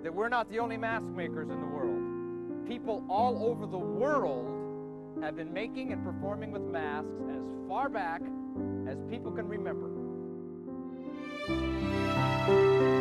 that we're not the only mask makers in the world. People all over the world have been making and performing with masks as far back as people can remember.